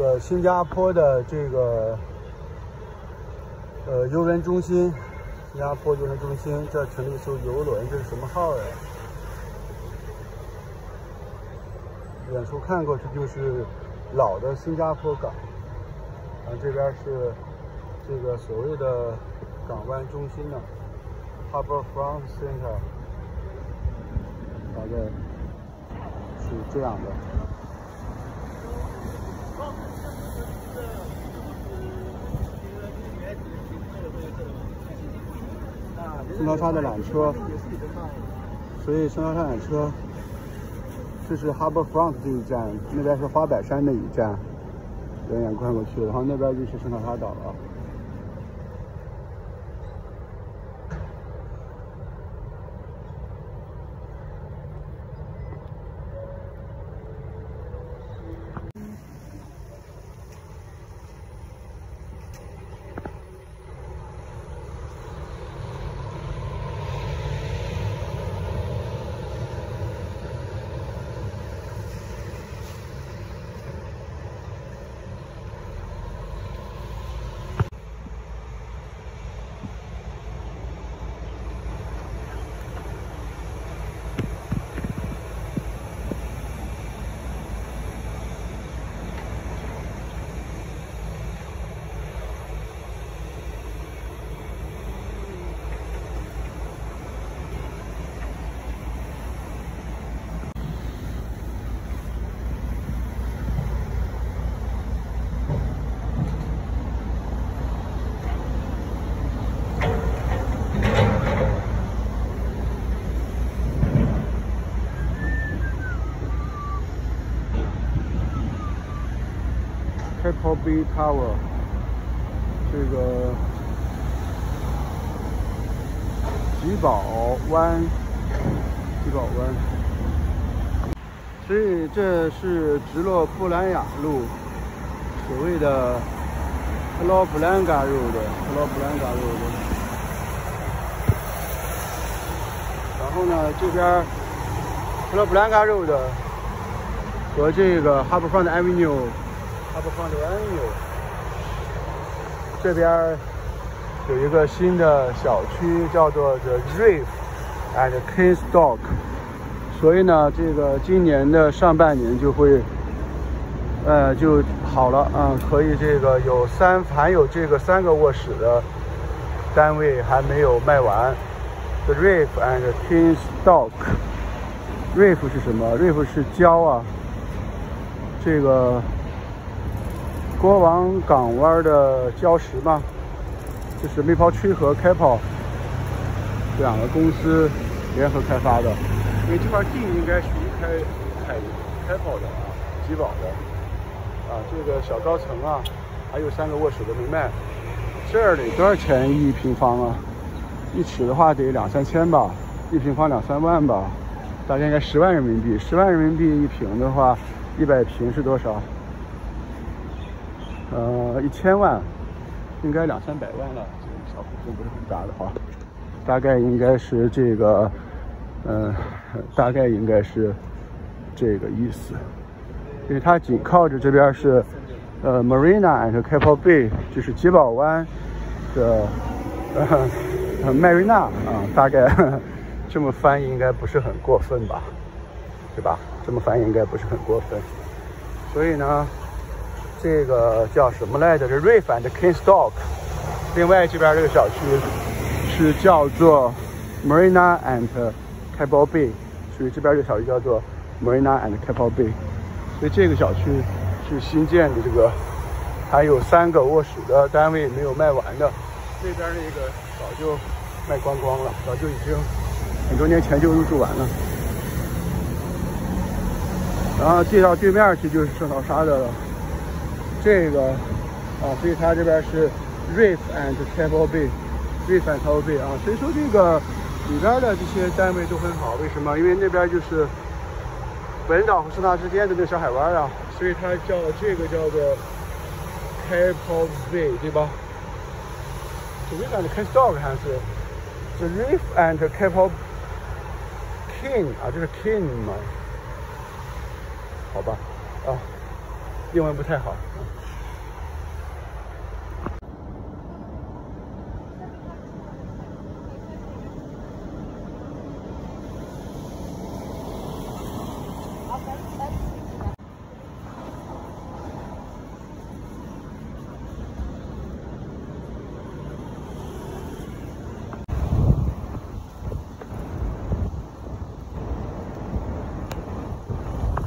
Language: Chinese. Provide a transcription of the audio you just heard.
个新加坡的这个游轮中心，新加坡游轮中心，这停了一艘游轮，这是什么号呀？远处看过去就是老的新加坡港，然后这边是这个所谓的港湾中心呢 ，Harbourfront Center， 大概是这样的。圣淘沙的缆车，所以圣淘沙缆车，这是 Harbourfront 这一站，那边是花柏山的一站，远远看过去，然后那边就是圣淘沙岛了。Keppel Bay Tower， 这个吉宝湾，所以这是直落布兰雅路，所谓的特洛布兰嘎路的。然后呢，这边特洛布兰嘎路的和这个 Harbourfront Avenue。这边有一个新的小区，叫做 The Reef and Kingstock， 所以呢，这个今年的上半年就会，就好了啊，可以这个含有这个3个卧室的单位还没有卖完。The Reef and Kingstock，Reef 是什么 ？Reef 是礁啊，这个。国王港湾的礁石嘛，这是梅泡区和开泡这2个公司联合开发的，因为这块地应该属于开泡的啊，吉宝的啊，这个小高层啊，还有3个卧室都没卖。这里多少钱1平方啊？1尺的话得2、3千吧，1平方2、3万吧，大概应该10万人民币。10万人民币1平的话，100平是多少？1000万，应该200-300万了。这个小户数不是很大的话，大概应该是这个，大概应该是这个意思。因为它紧靠着这边是Marina and Keppel Bay， 就是吉宝湾的Marina 啊，大概这么翻译应该不是很过分吧，对吧？这么翻译应该不是很过分。所以呢。这个叫什么来着？是 Reef and Kingstock。另外这边这个小区是叫做 Marina and Keppel Bay， 所以这边这个小区叫做 Marina and Keppel Bay。所以这个小区是新建的，这个还有3个卧室的单位没有卖完的。那边那个早就卖光光了，早就已经很多年前就入住完了。然后介绍对面去就是圣淘沙的了。这个啊，所以它这边是 Reef and Keppel Bay 啊，所以说这个里边的这些单位都很好。为什么？因为那边就是本岛和圣淘沙之间的那小海湾啊，所以它这个叫做 Keppel Bay， 对吧？ The Reef and Kingstock 还是 The Reef and Keppel King 啊，这是 King 吗？好吧，啊。 英文不太好。